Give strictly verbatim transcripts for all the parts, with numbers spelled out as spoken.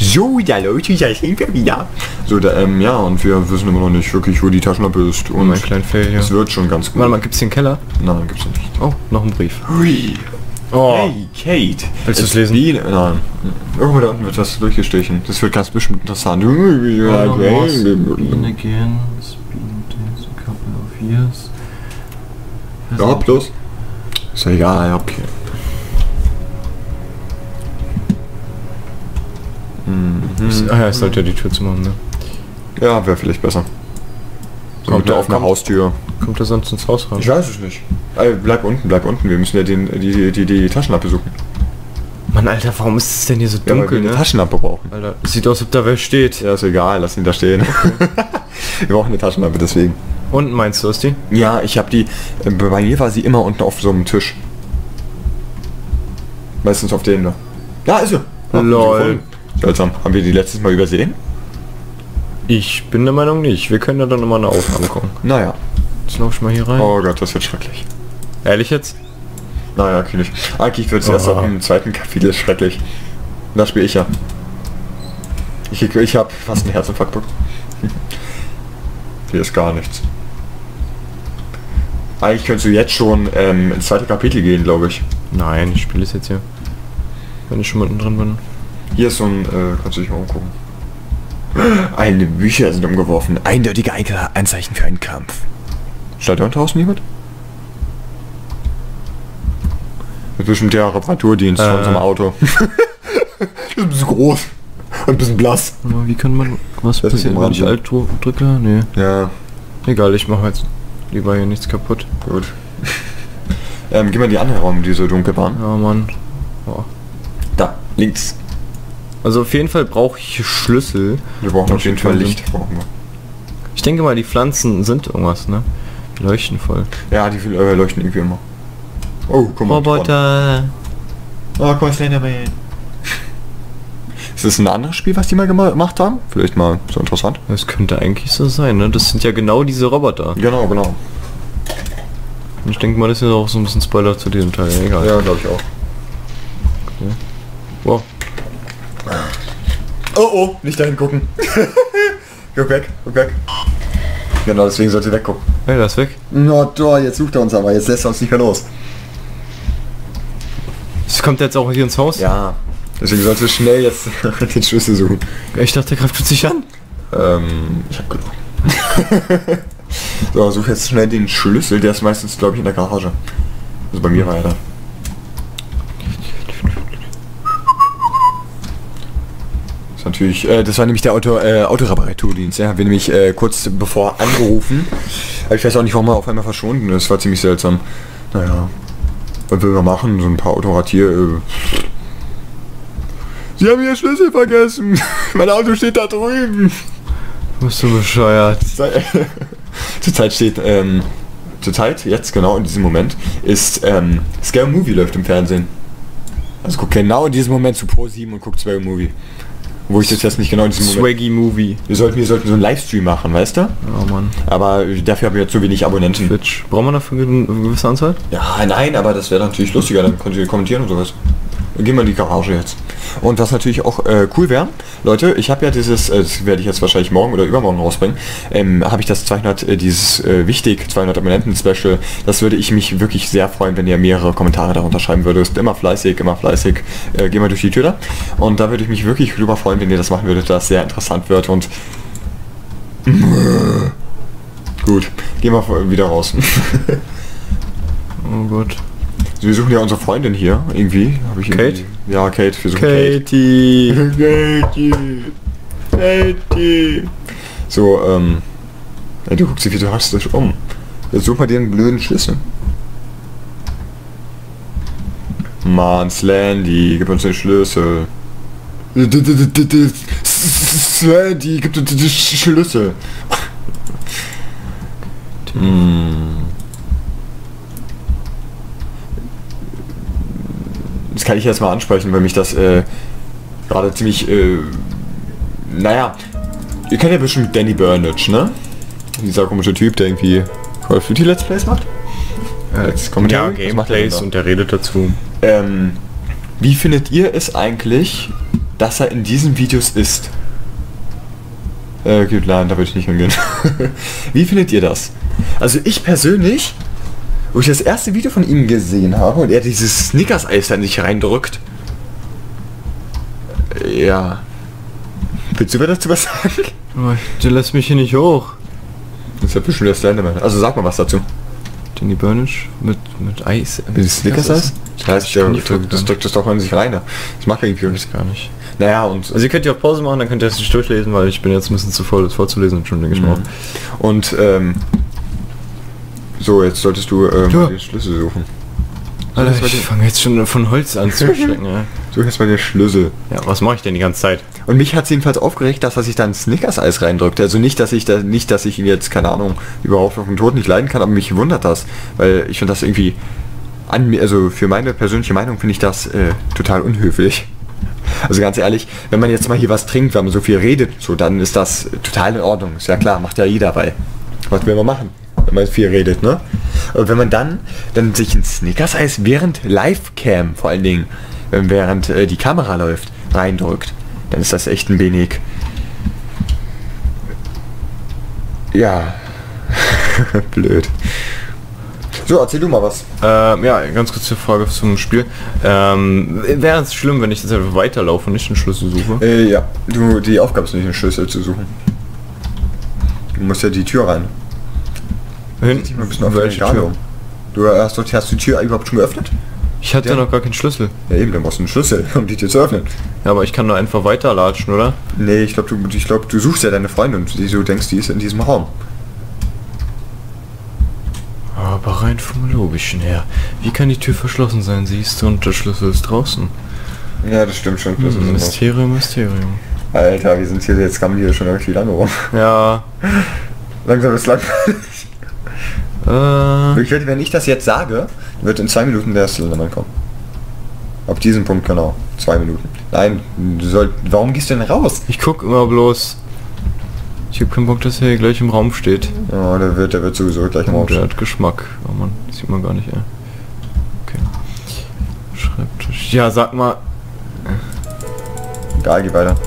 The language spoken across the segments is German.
So, ja Leute, da sind wir wieder. So, da, ähm, ja, und wir wissen immer noch nicht wirklich, wo die Taschenlampe ist. Und mein kleinen Fail hier. Es wird schon ganz gut. Warte mal, gibt's hier einen Keller? Nein, gibt's nicht. Oh, noch ein Brief. Hui. Oh. Hey, Kate. Willst du es lesen? Wie, nein. Irgendwo da unten wird was durchgestechen. Das wird ganz bestimmt interessant. Ja, plus. Ist ja egal, okay. Mhm. Ah ja, es sollte ja die Tür zu machen, ne? Ja, wäre vielleicht besser. So Kommt mit der er- offenen kommt- Haustür. Kommt er sonst ins Haus rein? Ich weiß es nicht. Ey, bleib unten, bleib unten. Wir müssen ja den, die, die, die, die Taschenlampe suchen. Mann, Alter, warum ist es denn hier so Ja, weil wir dunkel, eine ne? Taschenlampe brauchen. Alter, sieht aus, als ob da wer steht. Ja, ist egal, lass ihn da stehen. Wir brauchen eine Taschenlampe, deswegen. Unten meinst du, ist die? Ja, ich habe die... äh, Bei mir war sie immer unten auf so einem Tisch. Meistens auf den da. Da ist sie. Ja, Lol. sie gefunden. Seltsam. Haben wir die letztes Mal übersehen? Ich bin der Meinung nicht. Wir können ja dann nochmal eine Aufnahme gucken. Naja. Jetzt lauf ich mal hier rein. Oh Gott, das wird schrecklich. Ehrlich jetzt? Naja, okay nicht. Eigentlich wird es erst Oh. ab dem zweiten Kapitel schrecklich. Da spiele ich ja. Ich, ich habe fast einen Herzinfarkt bekommen. Hier ist gar nichts. Eigentlich könntest du jetzt schon ähm, ins zweite Kapitel gehen, glaube ich. Nein, ich spiele es jetzt hier. Wenn ich schon mitten drin bin. Hier ist so ein... Äh, kannst du dich mal umgucken. Eine Bücher sind umgeworfen. Eindeutige Anzeichen für einen Kampf. Steht da draußen jemand? Das ist bestimmt der Reparaturdienst Äh. von unserem Auto. Das ist ein bisschen groß. Und ein bisschen blass. Aber wie kann man... Was Das ist passiert, im wenn ich Rand, Alt dro- drücke? Nee. Ja, Egal, ich mache jetzt lieber hier nichts kaputt. gut. ähm, geh mal in die andere Raum, die so dunkel waren. Ja, Mann. Oh. Da, links. Also auf jeden Fall brauche ich Schlüssel. Wir brauchen auf jeden Fall Schlüssel. Licht. Brauchen wir. Ich denke mal, die Pflanzen sind irgendwas, ne? Die leuchten voll. Ja, die äh, leuchten irgendwie immer. Oh, guck mal. Roboter. Oh, guck mal, Slenderman. Ist das ein anderes Spiel, was die mal gema- gemacht haben? Vielleicht mal so interessant. Das könnte eigentlich so sein, ne? Das sind ja genau diese Roboter. Genau, genau. Und ich denke mal, das ist ja auch so ein bisschen Spoiler zu diesem Teil. Egal. Ja, glaube ich auch. Wow. Oh oh, nicht dahin gucken. Guck weg, guck weg. Genau, deswegen sollte weggucken. Hey, das ist weg. Na toll, jetzt sucht er uns aber, jetzt lässt er uns nicht mehr los. Das kommt jetzt auch hier ins Haus? Ja, deswegen sollte schnell jetzt den Schlüssel suchen. Ich dachte, der greift sich an. Ähm, ich hab gelogen. So, such jetzt schnell den Schlüssel, der ist meistens, glaube ich, in der Garage. Also bei mir war er da. Das ist natürlich, äh, das war nämlich der Auto, äh, Autoreparaturdienst. Ja, haben wir nämlich äh, kurz bevor angerufen. Aber ich weiß auch nicht, warum er auf einmal verschwunden ist. Das war ziemlich seltsam. Naja, was will man machen? So ein paar Autoratier. Äh. Sie haben Ihr Schlüssel vergessen. Mein Auto steht da drüben. Bist du bescheuert? Zurzeit steht, ähm, zurzeit, jetzt genau in diesem Moment, ist ähm, Scary Movie läuft im Fernsehen. Also guck genau in diesem Moment zu Pro sieben und guckt Scary Movie. Wo ich das jetzt nicht genau in diesem Moment... Swaggy Movie. Wir sollten, wir sollten so einen Livestream machen, weißt du? Oh Mann. Aber dafür haben wir zu wenig Abonnenten. Twitch. Braucht man dafür eine gewisse Anzahl? Ja, nein, aber das wäre natürlich lustiger, dann könnt ihr kommentieren und sowas. Dann gehen wir in die Garage jetzt. Und was natürlich auch äh, cool wäre, Leute, ich habe ja dieses, äh, das werde ich jetzt wahrscheinlich morgen oder übermorgen rausbringen, ähm, habe ich das zweihundert, äh, dieses äh, wichtig zweihundert Abonnenten Special. Das würde ich mich wirklich sehr freuen, wenn ihr mehrere Kommentare darunter schreiben würdet. Immer fleißig, immer fleißig. Äh, geh mal durch die Tür da. Und da würde ich mich wirklich drüber freuen, wenn ihr das machen würdet, dass das sehr interessant wird und gut, gehen wir wieder raus. Oh Gott. Wir suchen ja unsere Freundin hier, irgendwie. Hab ich Kate? irgendwie- Ja, Kate, wir suchen Kate. Katie. Katie. Katie. So, ähm... Ey, du guckst dich wie du hast dich um. Jetzt such mal den blöden Schlüssel. Mann, Slandy, gib uns den Schlüssel. Slandy, gib uns den Schlüssel. Hm. Das kann ich jetzt mal ansprechen, weil mich das äh, gerade ziemlich, äh, naja, ihr kennt ja bestimmt Danny Burnage, ne? Dieser komische Typ, der irgendwie Call of Duty Let's Plays macht. Jetzt kommt Ja, der- was macht der Gameplays denn und der redet dazu. da? Ähm, wie findet ihr es eigentlich, dass er in diesen Videos ist. Äh, gut, nein, da würde ich nicht hingehen. Wie findet ihr das? Also ich persönlich, wo ich das erste Video von ihm gesehen habe und er dieses Snickers-Eis in sich reindrückt. Ja. Willst du mir dazu was sagen? Oh, der lässt mich hier nicht hoch. Das ist ja bestimmt der Slenderman. Also sag mal was dazu. Danny Burnish mit, mit Eis. Mit Snickers-Eis? Das heißt, der, nicht das drückt das doch in sich rein. Das mag irgendwie Ich gar nicht. Naja, und... Also ihr könnt ja auch Pause machen, dann könnt ihr das nicht durchlesen, weil ich bin jetzt ein bisschen zu voll, das vorzulesen, schon denke ich mal. Und, ähm... So, jetzt solltest du, ähm, Ja. den Schlüssel suchen. Alter, ich fange jetzt schon von Holz an zu stecken, ja. Such jetzt mal den Schlüssel. Ja, was mache ich denn die ganze Zeit? Und mich hat es jedenfalls aufgeregt, dass er sich dann Snickers-Eis reindrückt. Also nicht, dass ich da nicht, dass ich ihn jetzt, keine Ahnung, überhaupt auf den Tod nicht leiden kann, aber mich wundert das. Weil ich finde das irgendwie... An mir, also für meine persönliche Meinung finde ich das äh, total unhöflich. Also ganz ehrlich, wenn man jetzt mal hier was trinkt, wenn man so viel redet, so, dann ist das total in Ordnung. Ist ja klar, macht ja jeder, weil was will man machen, wenn man viel redet, ne? Und wenn man dann, dann sich ein Snickers-Eis während Live-Cam vor allen Dingen, äh, während äh, die Kamera läuft, reindrückt, dann ist das echt ein wenig... Ja, blöd. So, erzähl du mal was. Ähm, ja, ganz kurze Frage zum Spiel. Ähm, wäre es schlimm, wenn ich jetzt einfach weiterlaufe und nicht einen Schlüssel suche? Äh, ja, du, die Aufgabe ist nicht, einen Schlüssel zu suchen. Du musst ja die Tür rein. Hinten? Mal ein bisschen auf Welche die Tür. Tür? Du hast, doch- hast du die Tür überhaupt schon geöffnet? Ich hatte Ja. noch gar keinen Schlüssel. Ja eben, dann brauchst du einen Schlüssel, um die Tür zu öffnen. Ja, aber ich kann doch einfach weiterlatschen, oder? Nee, ich glaube, du, ich glaub, du suchst ja deine Freundin und die, du denkst, die ist in diesem Raum. Aber rein vom Logischen her. Wie kann die Tür verschlossen sein? Siehst du, und der Schlüssel ist draußen. Ja, das stimmt schon. Das Hm, ist Mysterium, Mysterium. Alter, wir sind hier, jetzt kamen hier schon irgendwie lange rum. Ja. Langsam ist langweilig. Äh, Ich werde, wenn ich das jetzt sage, wird in zwei Minuten der Slenderman kommen. Ab diesem Punkt genau. Zwei Minuten. Nein, du soll, warum gehst du denn raus? ich guck immer bloß. Ich hab keinen Bock, dass er hier gleich im Raum steht. Ja, der wird, der wird sowieso gleich im Raum Der stehen. hat Geschmack. Oh man, sieht man gar nicht, ey. Okay. Schreibtisch. Ja, sag mal. Egal, geh weiter.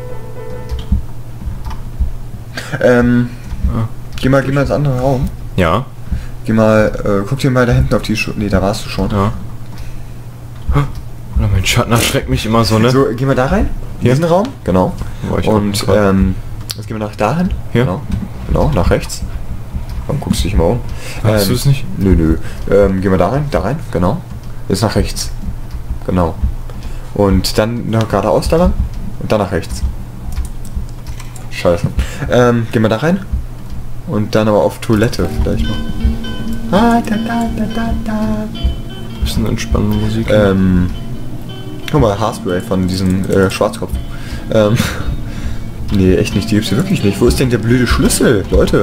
Ähm, Ah. geh mal, geh mal ins andere Raum. Ja. Geh mal, äh, guck dir mal da hinten auf die Schu Nee, da warst du schon. Ja. Oder mein Schatten erschreckt mich immer so, ne? So, geh mal da rein. In Hier? diesen Raum. Genau. War ich Und, auch grad. ähm, jetzt gehen wir nach dahin. Hier? Genau. Genau, nach rechts. Warum guckst du dich mal um? Hast Ähm, du es nicht? Nö, nö. Ähm, gehen wir da rein, da rein, genau. Jetzt nach rechts. Genau. Und dann noch geradeaus da lang und dann nach rechts. Scheiße. Ähm, gehen wir da rein. Und dann aber auf Toilette vielleicht noch. Ah, da, da, da, da, da. Bisschen entspannende Musik. Ähm, guck mal, Haarspray von diesem äh, Schwarzkopf. Ähm, nee, echt nicht, die gibt's hier wirklich nicht. Wo ist denn der blöde Schlüssel, Leute?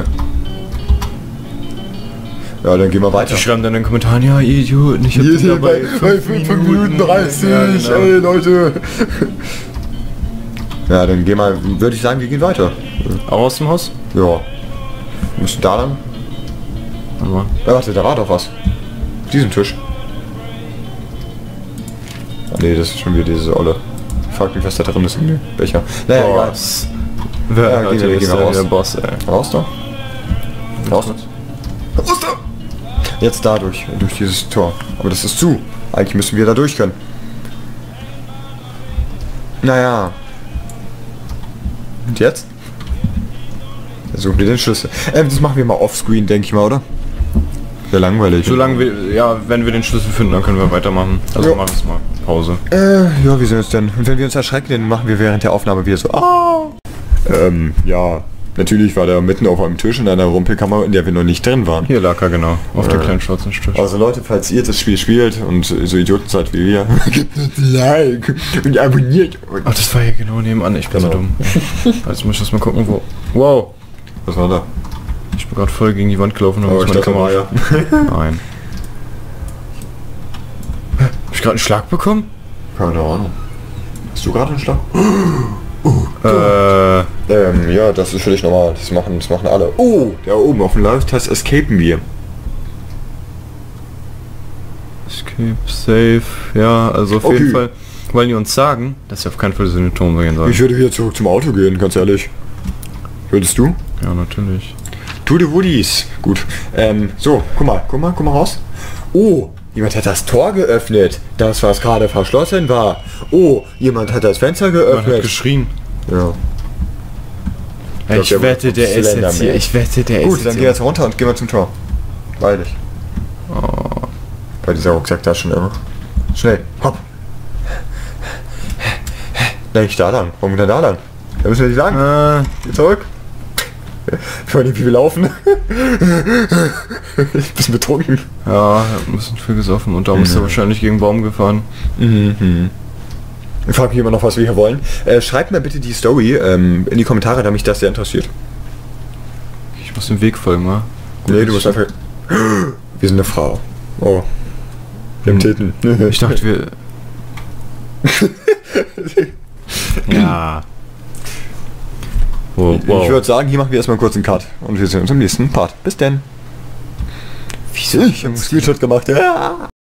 Ja, dann gehen wir weiter. Die schreiben dann in den Kommentaren, ja, ihr Idioten, ich hab Hier, den hier dabei bei, bei fünf Minuten dreißig, Ja, genau. ey Leute. Ja, dann gehen wir, würde ich sagen, wir gehen weiter. Auch aus dem Haus? Ja. Wir müssen da lang. Warte mal. Ja, warte, da war doch was. Diesen Tisch. Ah, nee, das ist schon wieder diese Olle. Ich frag mich, was da drin ist in dem Becher. Naja, egal. Boss. Wer Ja, ja, gehen wir- ist gehen wir der, raus. der Boss, ey. Raus da. Raus da. Raus da. Jetzt dadurch, durch dieses Tor. Aber das ist zu. Eigentlich müssen wir da durch können. Naja. Und jetzt? Dann suchen wir den Schlüssel. Ähm, das machen wir mal offscreen, denke ich mal, oder? Sehr langweilig. Solange wir, ja, wenn wir den Schlüssel finden, dann können wir weitermachen. Also Ja. machen wir es mal. Pause. Äh, ja, wie sind es denn? Und wenn wir uns erschrecken, dann machen wir während der Aufnahme wieder so. Ah! Ähm, ja. Natürlich war der mitten auf einem Tisch in einer Rumpelkammer, in der wir noch nicht drin waren. Hier lag er genau, auf Ja. dem kleinen schwarzen Tisch. Also Leute, falls ihr das Spiel spielt und so Idioten seid wie wir, gebt uns ein Like und abonniert uns. Ach, das war hier genau nebenan. Ich bin Genau. so dumm. Jetzt muss ich das mal gucken, wo... Wow. Was war da? Ich bin gerade voll gegen die Wand gelaufen und Oh, muss ich meine dachte, Kamera... ja. Nein. Hab ich gerade einen Schlag bekommen? Keine Ahnung. Hast du gerade einen Schlag? Äh... Ähm, ja, das ist völlig normal. Das machen, das machen alle. Oh, da oben auf dem Live-Test escapen wir. Escape, Safe, ja, also auf Okay. jeden Fall wollen die uns sagen, dass wir auf keinen Fall so eine Turm gehen sollen? Ich würde wieder zurück zum Auto gehen, ganz ehrlich. Würdest du? Ja, natürlich. To the Woodies. Gut. Ähm, so, guck mal, guck mal, guck mal raus. Oh, jemand hat das Tor geöffnet. Das, was gerade verschlossen war. Oh, jemand hat das Fenster Man hat geöffnet. geschrien. Ja. Ja, ich der wette, der ist Slenderman. jetzt hier. Ich wette, der ist Gut, jetzt dann geh hier. jetzt runter und geh mal zum Tor. Weil ich. Oh. Bei dieser Rucksacktasche immer. Schnell, hopp. Nein, nicht da lang. Warum denn da lang? Da müssen wir nicht lang. Äh, Geh zurück. Vor allem, wie wir laufen. Ich bin betrunken. ja, ein bisschen viel gesoffen und da bist du wahrscheinlich gegen einen Baum gefahren. Mhm. Ich frage mich immer noch, was wir hier wollen. Äh, schreibt mir bitte die Story ähm, in die Kommentare, da mich das sehr interessiert. Ich muss dem Weg folgen, wa? Nee, du musst einfach... Wir sind eine Frau. Oh. Wir haben Titten. Ich dachte, wir... ja. Wow, Ich wow. würde sagen, hier machen wir erstmal kurz einen Cut. Und wir sehen uns im nächsten Part. Bis denn. Wieso? Ich habe einen Screenshot gemacht. Ja.